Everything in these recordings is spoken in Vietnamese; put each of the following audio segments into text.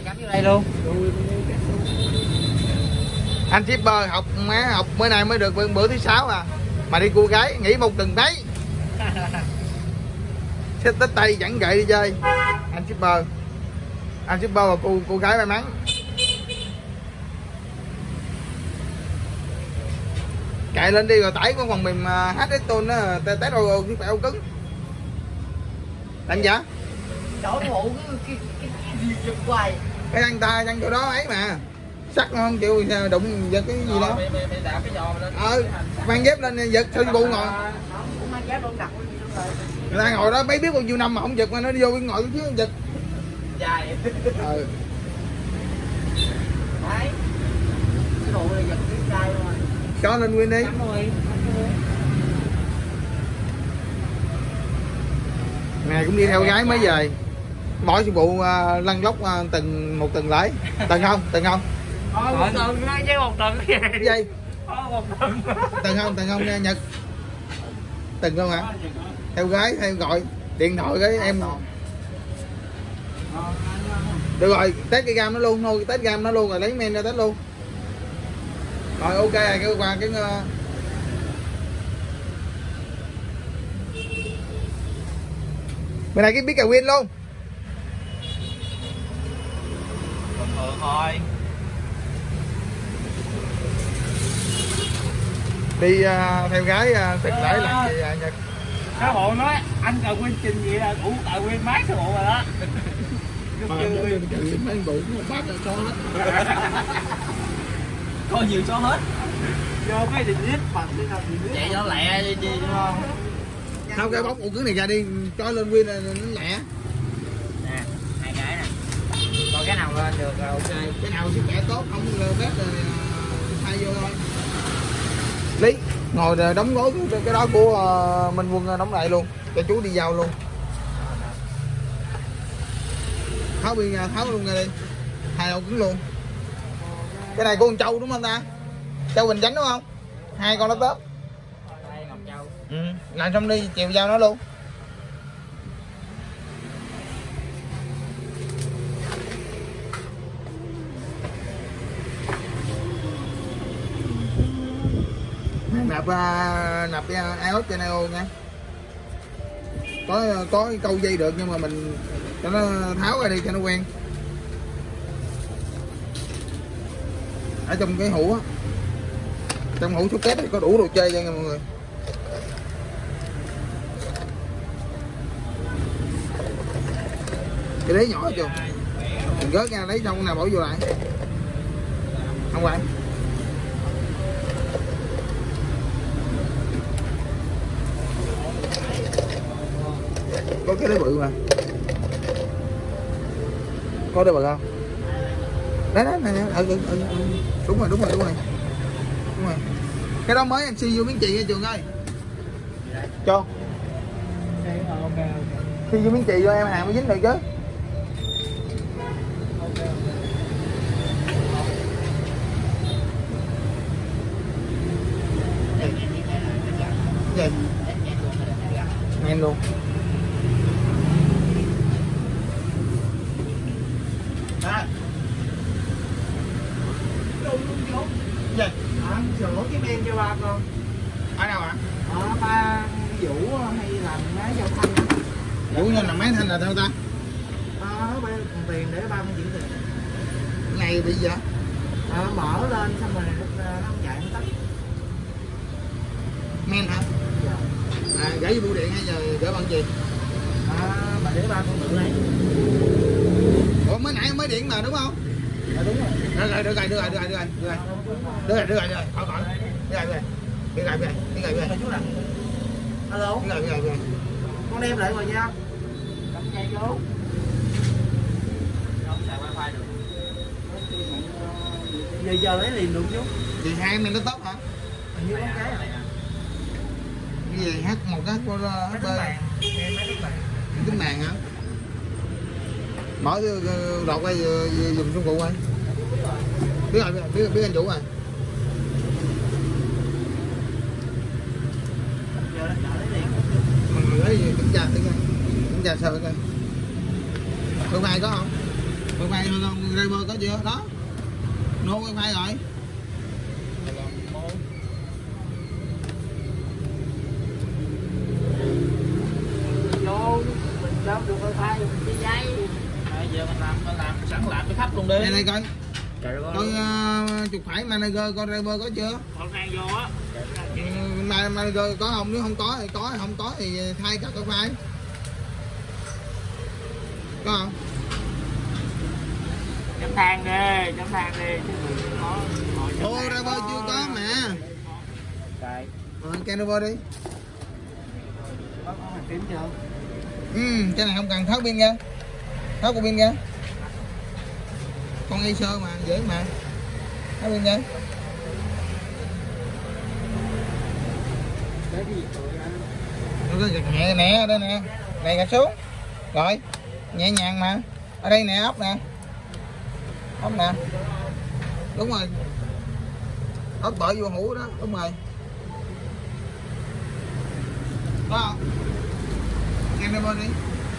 cắm vô đây luôn. Anh shipper học bữa nay mới được bữa thứ 6 à, mà đi cua gái nghỉ một tuần mấy. Xếp tết Tây chẳng gậy đi chơi. Anh shipper và cô gái may mắn. Chạy lên đi rồi tải con phần mềm HS Tool đó, test ô thiết bị ô cứng. Đánh giá. Chỗ ngủ cái giật hoài. Cái anh ta chân chỗ đó ấy mà. Sắt không chịu đụng giật cái gì đó. Mang dép lên giật sư phụ ngồi. Mang dép luôn đặt Người ta ngồi đó mấy biết bao nhiêu năm mà không giật mà nó đi vô ngồi phía giật. Dài. Đấy. Cái bộ này giật cái chai luôn rồi. Cho lên Win đi. Ngày cũng đi theo gái mới về. Mỗi sư phụ lăn lóc một tuần lại. Tuần không? Một tuần chứ một tuần cái gì? Một tuần. Tuần không nha Nhật. Tuần không hả? Theo gái theo gọi điện thoại cái em. Được rồi, test cái gam nó luôn thôi, test gam nó luôn rồi lấy men ra test luôn. Rồi ok rồi cái qua cái bên này cái biết cà Win luôn. Thôi. Đi theo gái từng lễ làm gì Nhật? Cái bộ nói anh cà Win trình vậy là đủ cà Win mát cái bộ rồi đó. Mấy bộ bát là cho hết. Có nhiều cho hết. Vô cái gì clip bằng đi nào thì chạy cho lẹ đi đúng không? Tháo cái bóng ổ cứng này ra đi, cho lên Win là nó lẹ. Nè, hai cái nè. Còn cái nào lên được rồi ok. Cái nào sức khỏe tốt không bếp rồi thay vô thôi. Lý ngồi đóng gói cái đó của Minh Quân đóng lại luôn cho chú đi giao luôn. Tháo luôn ra đi, hai ổ cứng luôn. Cái này của con Châu đúng không ta? Châu Bình Chánh đúng không? Hai con laptop. Làm xong đi chiều giao nó luôn. Nạp iOS cho Neo nha. Có cái câu dây được nhưng mà mình cho nó tháo ra đi cho nó quen. Ở trong cái hũ á, trong hũ số kết thì có đủ đồ chơi cho nha mọi người. Cái đế nhỏ chưa? Mình gớt ra lấy xong nào bỏ vô lại. Không phải. Có cái đế bự mà. Có đế bự không? Đấy đúng rồi. Cái đó mới MC vô miếng chị nha Trường ơi. Cho. Khi vô miếng chị vô em hàng mới dính được chứ. Gì? Em luôn. Gì? Sửa cái men cho ba con. Ở đâu ạ? Ở ba Vũ hay làm máy giao thanh. Vũ như là máy thanh là sao ta? Ba còn tiền để ba mới chuyển tiền. Này bị gì vậy? Mở lên xong rồi nó không chạy nó tắt. Men hả? Dạ. Gửi vô bưu điện hay giờ gửi bằng gì? Bà để ba con tự lấy. Ủa mới nãy mới điện mà đúng không? Dạ đúng rồi. Được rồi. Khỏi. Đi rồi. Alo. Đi rồi. Con đem lại rồi nha. Cắm dây vô. Không xài wifi được. Giờ lấy liền được chú. Thì hai em nó tốt hả? Hình như có cái rồi. Cái gì hát một cái của Máy tính bàn hả? Mở đọt quay dùng xuống cụ ơi. Biết anh chủ rồi. Giờ nó lấy liền. Mình lấy kiểm tra sơ coi. Hôm nay có không? wifi thôi không? Driver có chưa? Đó. No wifi rồi. Vô mình làm được wifi mình đi giấy. Bây giờ mình làm sẵn làm cho khách luôn đi. Đây coi. Coi chụp phải manager coi driver có chưa? Còn hàng vô á. Manager có không? Nếu không có thì có, không có thì thay cả wifi. Có không? Chấm than đi, chấm than đi chứ đừng có. Ô driver chưa có mà. Cái. Scan driver đi. Có hàng tím chưa? Cái này không cần tháo pin ra. Tháo cục pin ra. Con Acer mà dễ mà. Tháo pin ra. Nhẹ nè, đây nè. Này gạt xuống. Rồi. Nhẹ nhàng mà. Ở đây nè, ốc nè. Ốc nè. Đúng rồi. Ốc bỏ vô hũ đó, đúng rồi. Có không? Nghe nó đi.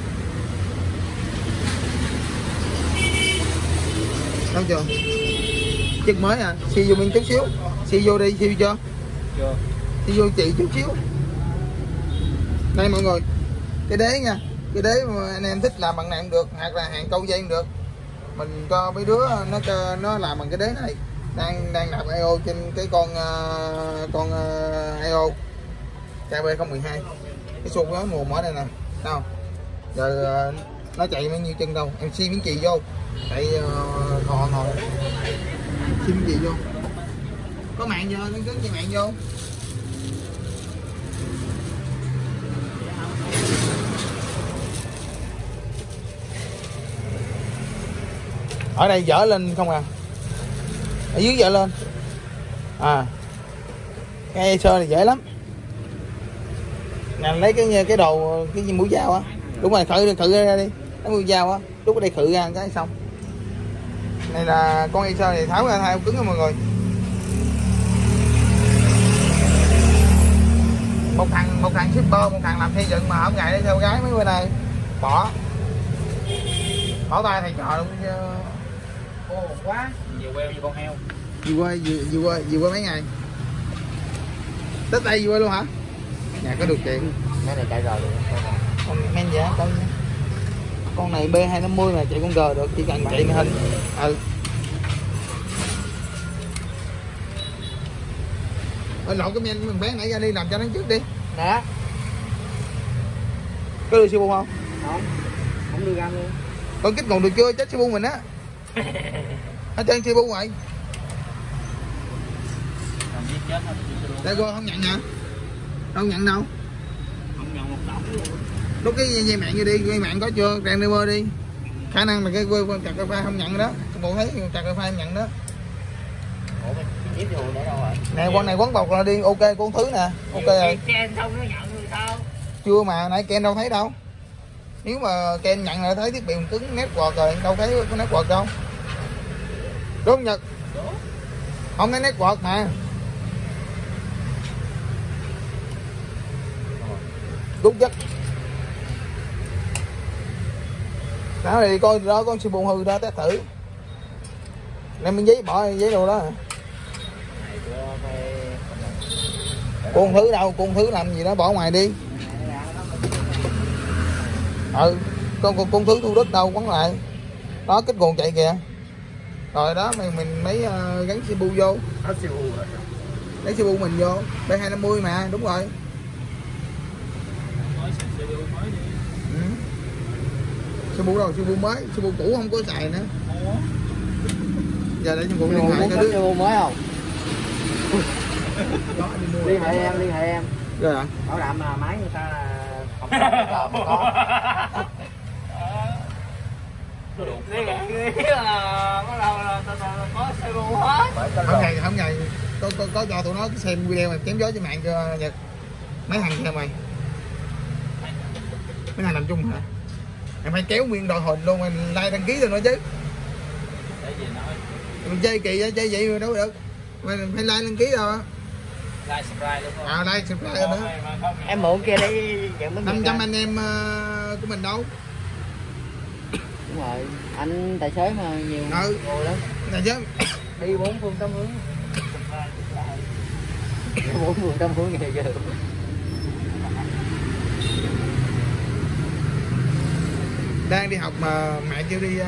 Đâu chưa? Chiếc mới à? Xi vô bên chút xíu. Xi vô đi, xi chưa? Chưa. Xi vô chị chút xíu. Đây mọi người. Cái đế nha. Cái đế mà anh em thích làm bằng này cũng được, hoặc là hàng câu dây cũng được. Mình cho mấy đứa nó làm bằng cái đế này. Đang nạp IO trên cái con IO KB012. Cái xuông đó nguồn ở đây nè. Thấy không? Giờ nó chạy bao nhiêu chân đâu. Em xi miếng chì vô. Tại thò xi miếng chì vô. Có mạng vô, nó cứ cho mạng vô. Ở đây dở lên không à? Ở dưới dở lên. À. Cái Acer này dễ lắm. Nè lấy cái đồ cái mũi dao á. Đúng rồi, khử ra đi. Lấy mũi dao á, lúc ở đây khử ra cái xong. Này là con Acer này tháo ra thay cứng nha mọi người. Một thằng shipper, một thằng làm xây dựng mà không ngại đi theo gái mấy bữa nay. Bỏ tay thầy trò luôn chứ. Ô quá, nhiều queo như con heo. Vừa qua mấy ngày. Tết đây vừa luôn hả? Nhà có điều kiện. Cái này chạy rồi luôn. Con men giá coi nha. Con này B250 mà chạy con G được, chỉ cần chạy màn hình. Lộn cái men mình bé nãy ra đi làm cho nó trước đi. Nè. Có đưa siêu bông không? Không đưa ra luôn. Con kích còn được chưa? Chết siêu bông mình á. Ở trên siêu bông vậy. Đây cô không nhận hả? Đâu nhận đâu? Không nhận một đống luôn. Lúc cái dây mạng vô đi, dây mạng có chưa? Driver đi. Khả năng là cái chặt cái file không nhận đó. Bộ thấy chặt cái file không nhận đó. Ủa cái chip vô để đâu rồi? Nè con này quấn bọc là đi ok con thứ nè. Ok rồi. Ken không nó nhận rồi sao? Chưa mà nãy Ken đâu thấy đâu. Nếu mà Ken nhận là thấy thiết bị cứng network rồi, đâu thấy có network đâu. Đúng không Nhật? Đúng. Không thấy network mà. Đúng chất. Đó thì coi đó con siêu bồn hư đó test thử. Đem miếng giấy bỏ giấy đồ đó. Con thứ đâu, con thứ làm gì đó bỏ ngoài đi. Con thứ thu đất đâu quấn lại. Đó kích nguồn chạy kìa. Rồi đó mình mới gắn Cebu vô. Lấy Cebu mình vô. B250 mà, đúng rồi. Cebu đâu, Cebu mới, Cebu cũ không có xài nữa. Giờ để cho liên hệ cho đứa. Cebu mới không? Liên hệ em. Rồi ạ. Bảo đảm là máy người ta là không có. Liên hệ là bắt đầu là có Cebu hết. Không ngày có cho tụi nó xem video này chém gió trên mạng cho Nhật. Mấy thằng theo mày. Mấy thằng nằm chung hả? Em phải kéo nguyên đội hình luôn, mình like đăng ký rồi nữa chứ. Mình chơi kỳ á, chơi vậy rồi đâu được. Mình phải like đăng ký rồi. Like subscribe luôn không? Like subscribe nữa. Em mượn kia đi nhận 500 anh em của mình đâu. đúng rồi, anh tài xế mà nhiều ngồi lắm. Này chứ Đi 4 phương 8 hướng. 4 phương 8 hướng nghe chưa? đang đi học mà mẹ kêu đi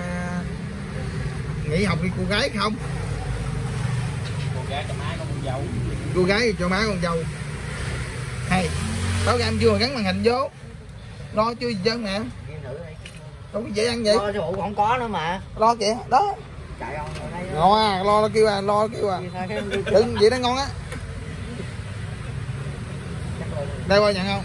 nghỉ học đi cô gái không? Cô gái cho má con dâu. Cô gái cho má con dâu. Hay báo em chưa gắn màn hình vô. Lo chưa gì chứ mẹ? Đâu có dễ ăn vậy? Lo cho không có nữa mà. Lo kìa, đó. Chạy không ở đây. Ngon à, lo kêu à, lo kêu à. Đừng vậy nó ngon á. Đây qua nhận không?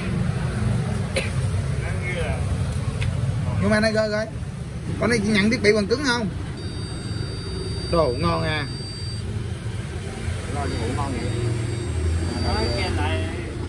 Nhưng mà này coi. Con này nhận thiết bị bằng cứng không? Đồ ngon à. Lo cho vụ ngon vậy. Nói nghe lại.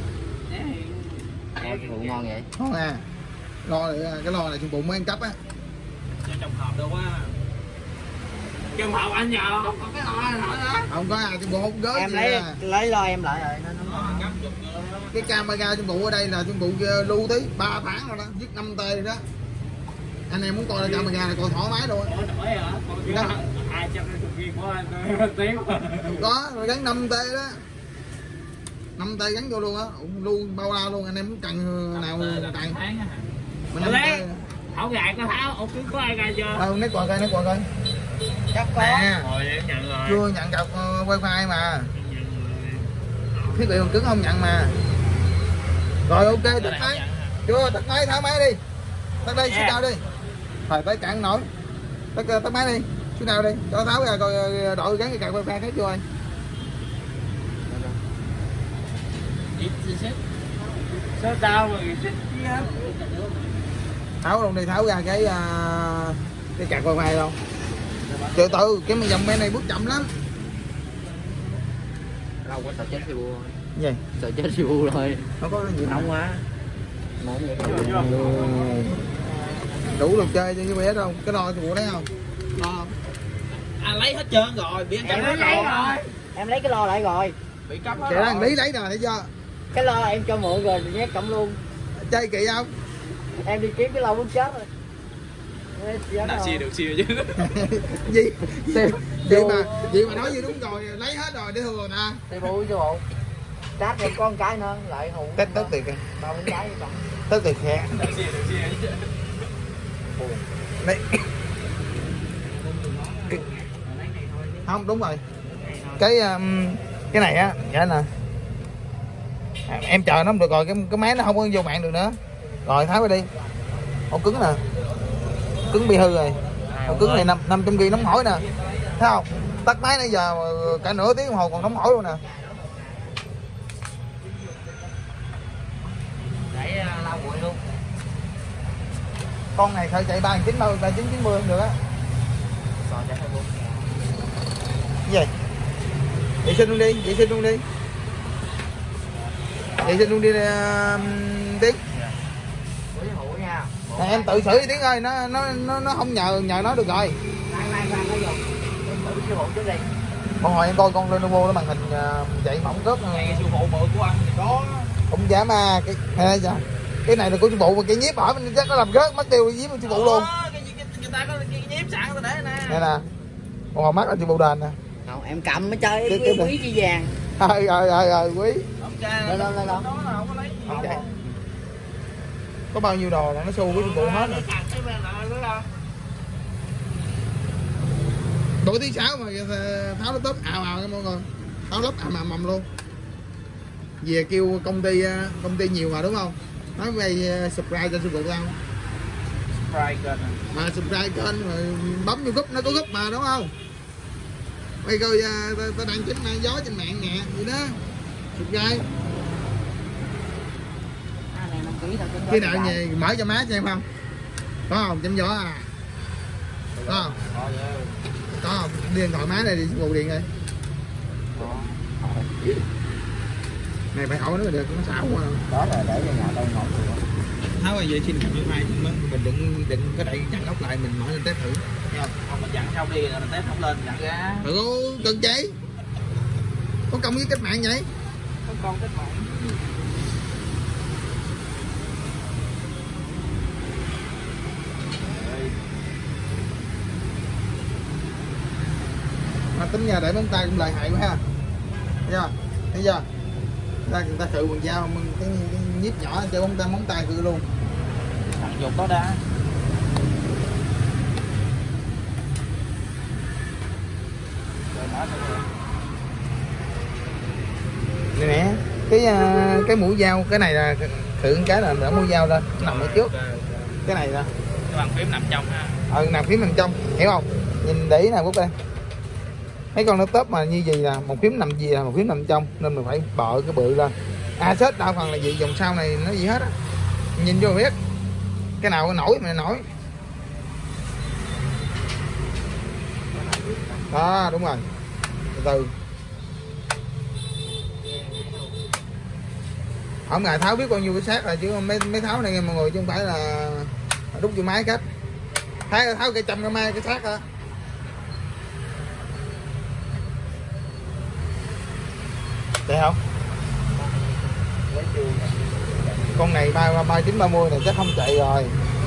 Lo cho vụ ngon vậy. Ngon à. Lo này, cái lo này trong bụng mới ăn cắp á. Cho trồng hộp đâu quá. Trồng hộp anh nhờ. Không có cái lo đó. Không có à, trong bụng không có Em gì lấy à. lấy lo em lại rồi nó Cái camera trong bụng ở đây là trong bụng lưu tí 3 tháng rồi đó, viết 5T rồi đó. Anh em muốn coi là camera này coi thoải mái luôn á. Nổi hả? Còn đó 250 viên của anh tiếng. Có, rồi gắn 5T đó. 5T gắn vô luôn á, luôn bao la luôn, anh em muốn cần nào cần. Mình 5T. Không gài có tháo, ổ cứ có ai gài chưa? Nét coi coi. chắc có. À, Rồi em nhận rồi. chưa nhận cọc wifi mà. Thiết bị bằng cứng không nhận mà. Rồi ok, tắt máy. Chưa, tắt máy, tháo máy đi. Tắt đây, xuống nào đi. Thời tới cạn nổi. Tắt máy đi. Xuống nào đi. Cho tháo ra coi đội gắn cái card wifi khác vô ơi. Sao tao mà xích chứ? Tháo luôn đi, tháo ra cái card wifi đâu. Từ từ, cái dòng men này bước chậm lắm. Đâu có sợ chết thì bu. Gì? Sợ chết thì bu rồi. Không có gì Nóng quá. Nóng vậy. Đủ đồ chơi cho như đâu. Cái lo cho bộ đấy không? Lo. À lấy hết trơn rồi, biết Em lấy rồi. Em lấy cái lo lại rồi. Bị cấm hết. Kìa thằng Lý lấy rồi thấy chưa? Cái lo em cho mượn rồi nhét cổng luôn. Chơi kỹ không? Em đi kiếm cái lo muốn chết rồi. Đã chia được chia chứ. Gì vậy mà nói gì đúng rồi, lấy hết rồi để thừa nè. Thì bụi cho bộ. Tát em có một cái nữa lại hụ. Tết tiền kìa. 3-4 cái vậy. Tết tiền kìa. Được chia. Đấy. Không đúng rồi. Cái này á, vậy nè. Em chờ nó không được rồi, cái máy nó không có vô mạng được nữa. Rồi tháo ra đi. Ổ cứng nè. Cứng bị hư rồi. Ổ cứng này 500 GB nóng hổi nè. Thấy không? Tắt máy nãy giờ cả nửa tiếng đồng hồ còn nóng hổi luôn nè. Để lau bụi luôn. Con này phải chạy 3990 được á. Rồi chạy 24. Gì? Vệ sinh luôn đi, vệ sinh luôn đi. Vệ sinh luôn đi Tiến. Bụi hụ nha. Này, em tự xử đi Tiến ơi, nó không nhờ nó được rồi. Lan nó dùng. Em tự siêu hộ trước đi. Con hồi em coi con Lenovo nó màn hình chạy mỏng cớp Cái siêu phụ bự của anh thì có. không dám mà cái này là của sư phụ mà cái nhiếp hỏi mình chắc nó làm rớt mất tiêu nhiếp sư phụ luôn. Người ta có cái nhiếp sẵn rồi để nè. Đây nè. Còn hồi mắt là sư phụ đền nè. Không, em cầm mới chơi quý chi vàng. Quý. Lên. Không chạy. Có bao nhiêu đồ là nó xu với sư phụ hết rồi. Đổi thứ 6 mà tháo laptop ào nha mọi người. Tháo laptop ầm luôn. Về kêu công ty nhiều mà đúng không? Nói về subscribe cho sư phụ tao. Subscribe kênh. Mà subscribe kênh rồi bấm vô group nó có group mà đúng không? Bây coi tao đang chỉnh mang gió trên mạng nè, vậy đó. Subscribe. Khi nào về mở cho má cho em không? Có không? Chăm gió à? Có không? Có không? Đi điện thoại má này đi bộ điện đi. Này phải hỏi nó được, nó xạo quá. Đó là để cho nhà tôi ngủ được. Tháo rồi vệ sinh như mai mình đừng có đậy chặn ốc lại, mình mở lên test thử. Không mình dặn xong đi rồi mình test không lên dặn ra. Cần chị. Có công với cách mạng vậy? Có con cách mạng. tính ra để móng tay cũng lợi hại quá ha. Thấy chưa người ta khự quần dao cái nhíp nhỏ cho móng tay cự luôn. Thằng dục đó đã. Này nè, cái mũi dao cái này là khự cái là đã mũi dao lên nằm ở trước. Cái này nè, cái bàn phím nằm trong ha. Nằm phím nằm trong, hiểu không? Nhìn để ý nè Quốc đây. Mấy con laptop mà như gì nè, một phím nằm gì là một phím nằm trong, nên mình phải bợ cái bự lên. Asus đa phần là gì dòng sau này nó gì hết á. Nhìn vô biết. Cái nào nổi mà nổi. Đó, đúng rồi. Từ từ. Không ngài tháo biết bao nhiêu cái xác rồi chứ mấy tháo này mọi người chứ không phải là đút vô máy cách. Tháo cái trăm cái xác đó. Thấy không? Con này 3930 này chắc không chạy rồi.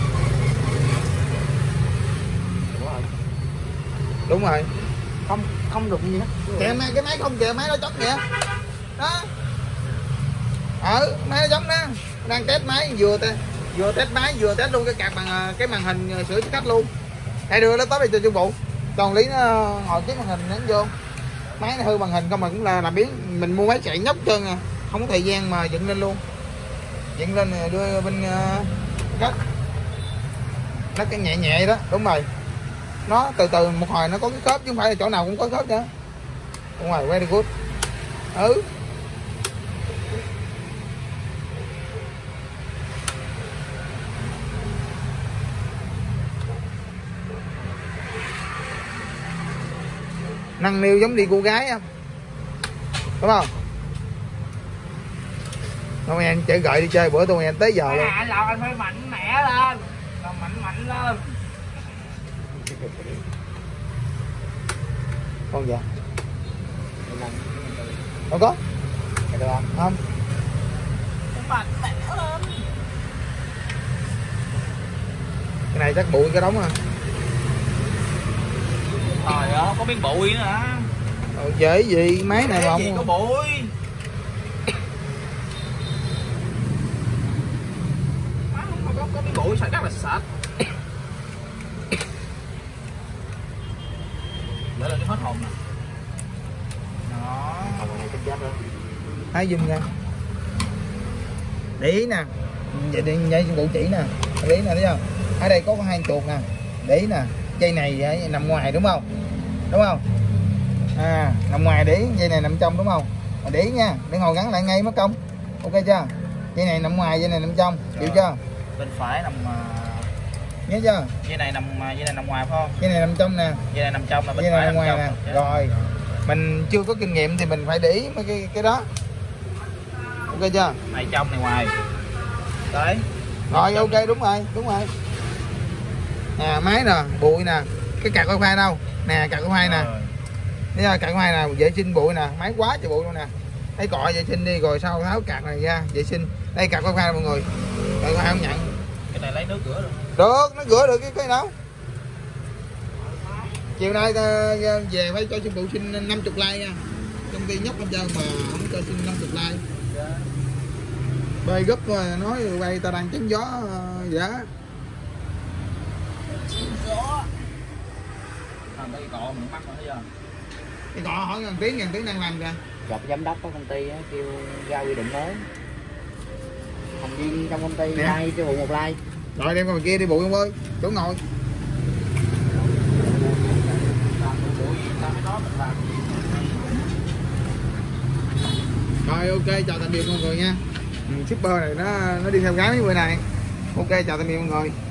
Đúng rồi. Không đụng gì hết. Cái máy không kìa, máy nó chóc kìa. Đó. Máy nó giống đó. Đang test máy vừa test máy vừa test luôn cái card bằng cái màn hình sửa cách luôn. Đây đưa laptop đi cho chu bộ. Còn lý nó hồi chiếc màn hình ném vô. Máy nó hư màn hình không mà cũng là làm biến mình mua máy chạy nhóc trơn à, không có thời gian mà dựng lên luôn. Dựng lên đưa bên cách. Nó cái nhẹ đó, đúng rồi. Nó từ từ một hồi nó có cái khớp chứ không phải là chỗ nào cũng có khớp nữa. Đúng rồi, very good. Năng niêu giống đi cô gái không? Đúng không? Tụi em chạy gợi đi chơi bữa tụi em tới giờ luôn. Anh Lộc anh phải mạnh mẽ lên. Mạnh lên. Con dạ. Không có? Không. Mạnh mẽ lên. Cái này chắc bụi cái đống à. Trời ơi, có miếng bụi nữa hả? Dễ gì, máy này mà không có bụi. Có miếng bụi sạch rất là sạch. Để lên cái hết hồn nè. Đó. Hái zoom ra. Để ý nè. Vậy bộ chỉ nè. Để ý nè, thấy không? Ở đây có hai chuột nè. Để ý nè. Dây này nằm ngoài đúng không? Đúng không? Nằm ngoài để ý, dây này nằm trong đúng không? Để ý nha, để ngồi gắn lại ngay mất công. Ok chưa? Dây này nằm ngoài, dây này nằm trong, chịu chưa? Bên phải nằm nhớ chưa? Dây này nằm ngoài phải không? Dây này nằm trong nè. Dây này nằm trong là bên dây phải này nằm ngoài nè. Dạ. Rồi. Mình chưa có kinh nghiệm thì mình phải để ý mấy cái đó. Ok chưa? Này trong này ngoài. Đấy. Rồi ok đúng rồi. Nè máy nè, bụi nè. Cái card wifi đâu? Nè card wifi nè. Thấy chưa? Card wifi nè, vệ sinh bụi nè, máy quá trời bụi luôn nè. Thấy cọ vệ sinh đi rồi sau tháo card này ra, vệ sinh. Đây card wifi nè mọi người. Card wifi không nhận. Cái này lấy nước rửa được. Được, nó rửa được cái đâu. Chiều nay về phải cho sư phụ xin 50 like nha. Công ty nhóc hết trơn mà không cho xin 50 like. Bơi gấp nói bay ta đang chém gió vậy đó. Cái cọ mình mắc rồi thấy chưa? Cái cọ hỏi ngàn tiếng đang làm kìa. Gặp giám đốc của công ty á, kêu ra quy định mới. Thành viên trong công ty like cho bộ một like. Rồi đem con kia đi bụi không ơi, chỗ ngồi. Rồi ok, chào tạm biệt mọi người nha. Shipper này nó đi theo gái mấy bữa này. Ok, chào tạm biệt mọi người.